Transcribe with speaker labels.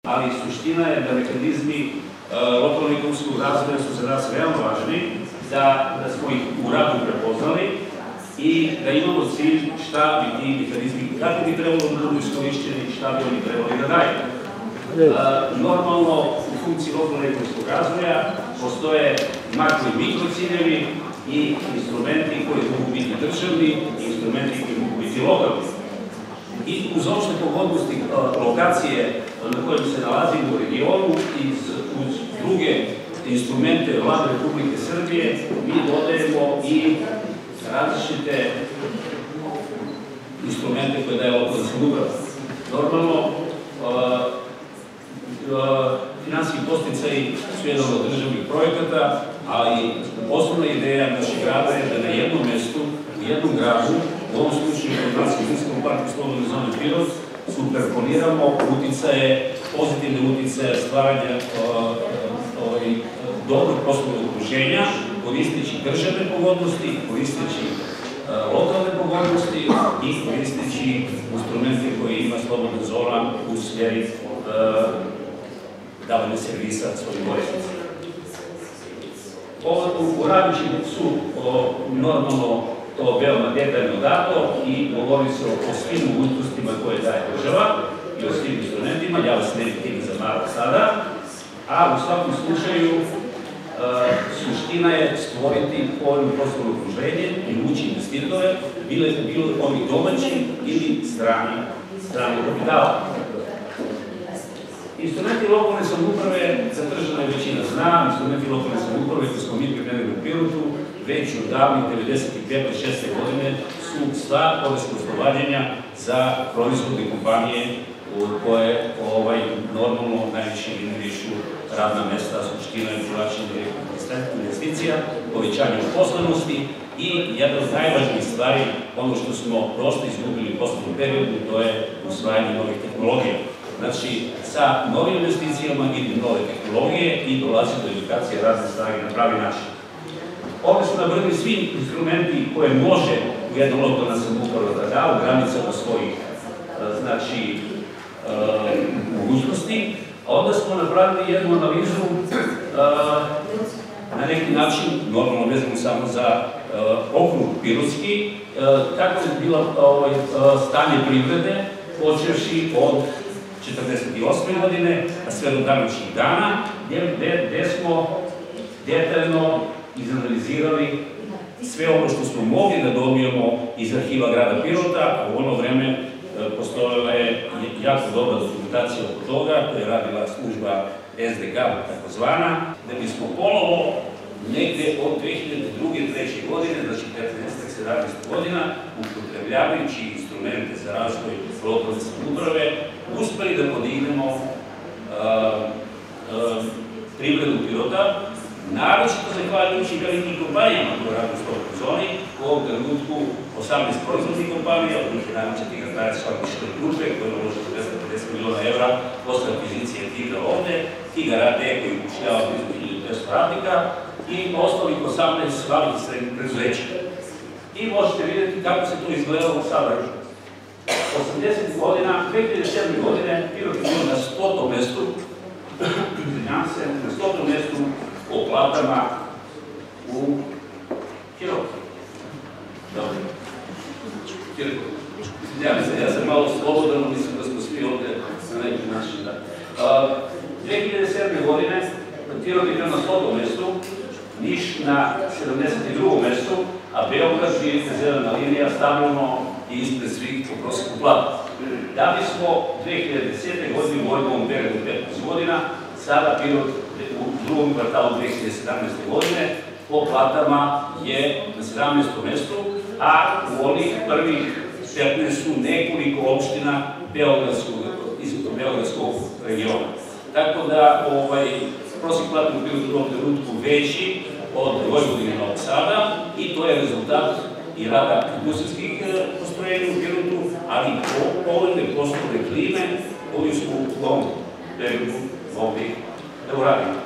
Speaker 1: ali suština je da mehanizmi lokalno-ekonomskog razvoja su za nas veoma važni, da smo ih u radu prepoznali i da imamo cilj šta bi ti mehanizmi, kako bi trebalo da budu iskorišćeni, šta bi oni trebali da daju. Normalno, u funkciji lokalno-ekonomskog razvoja postoje makro i mikro ciljevi i instrumenti koji mogu biti državni i instrumenti koji mogu biti lokalni. I uz opšte pogodnosti lokacije na kojem se nalazimo u regionu i uz druge instrumente Vlade Republike Srbije mi dodajemo i različite instrumente koje daje lokalna samouprava. Normalno, finansijski podsticaji su jedan od državnih projekata, ali osnovna ideja našeg grada je da na jednom mestu, u jednom gradu, u ovom slučaju u Gradsko-Zimskom parku Slobodne zone Pirot, superponiramo uticaje, pozitivne uticaje stvaranja dobrog poslovnog okruženja, koristeći državne pogodnosti, koristeći lokalne pogodnosti i koristeći instrumente koje ima Slobodna zona u sferi davanja servisa svojim korisnicima. U Radićima su normalno to veoma detaljno dato i govori se o svim mogućnostima koje daje država i o svim instrumentima, ja vas ne bih time zamarao sada, a u svakom slučaju suština je stvoriti povoljno poslovno okruženje i ući investitore, bilo oni domaći ili strani kapitala. Instrumenti lokalne samouprave, zadržana je većina zna, instrumenti lokalne samouprave koje smo mi pripremili u Pirotu, već od davnih 95-6. godine su sva poreska oslobađanja za proizvodne kompanije koje normalno najviše generišu radna mesta, suština je privlačenje investicija, povećanje uposlenosti i jedna od najvažnijih stvari, ono što smo prosto izgubili u poslednjem periodu, to je usvajanje novih tehnologija. Znači, sa novim investicijama idu nove tehnologije i dolazi do edukacije radne snage na pravi način. Ovde su nabrali svi instrumenti koje može u jedna lokalna samouprava da da u granicama svojih mogućnosti, a onda smo napravili jednu analizu na neki način, normalno vezano samo za okrug Pirotski, kako je bilo stanje privrede, počevši od 1948. godine, a sve do današnjih dana, gde smo detaljno izanalizirali sve ono što smo mogli da dobijemo iz arhiva grada Pirota, a u ono vreme postojala je jako dobra dokumentacija oko toga, to je radila služba SDK, takozvana, da bismo ponovo negde od 2002-2003. godine, znači 15-17 godina, upotrebljavajući instrumente za razvoj lokalne samouprave, uspeli da podignemo privredu Pirota, naročito zahvaljujući velikim kompanijama koje rade u slobodnoj zoni, u ovom trenutku 18 proizvodnih kompanija, od njih je najveća Tigratajac Fabričke grupe, koja je uložila 250 miliona evra posle akvizicije Tigra ovde, Tigar AD koji upošljava blizu 1500 radnika i ostalih 18 malih i srednjih preduzeća. I možete vidjeti kako se to izgledalo sada. 80. godina, 2007. godine, Pirot je bio na 100. mestu, na 100. mestu po platama u Pirotu. Dobro. Ja sam malo slobodan, mislim da smo svi ovde na neki način da. 2007. godine Pirot je bio na 100. mestu, Niš na 72. mestu, a Beograd je zelena linija stabilno i ispred svih po prosjeku plata. Da bismo 2010. godine u ovom periodu 15 godina, sada Pirot u drugom kvartalu 2017. godine po platama je na 17. mestu, a u onih prvih 15 su nekoliko opština Beogradskog regiona. Tako da prosjek plata u Pirotu u ovom trenutku veći od Vojvodine i Novog Sada i to je rezultat i rada industrijskih postrojenja u Pirotu, ali i povoljne poslovne klime koju smo u ovom periodu mogli da uradimo.